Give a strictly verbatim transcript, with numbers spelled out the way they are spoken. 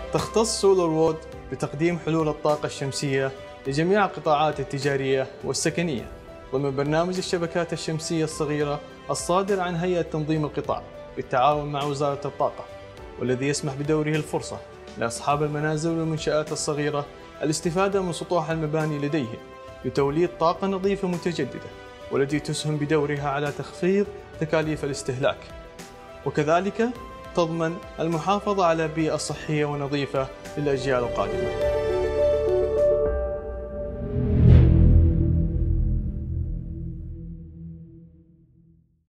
تختص SolarWorld بتقديم حلول الطاقة الشمسية لجميع القطاعات التجارية والسكنية ضمن برنامج الشبكات الشمسية الصغيرة الصادر عن هيئة تنظيم القطاع بالتعاون مع وزارة الطاقة، والذي يسمح بدوره الفرصة لأصحاب المنازل والمنشآت الصغيرة الاستفادة من سطوح المباني لديهم لتوليد طاقة نظيفة متجددة، والتي تسهم بدورها على تخفيض تكاليف الاستهلاك، وكذلك تضمن المحافظة على بيئة صحية ونظيفة للأجيال القادمة.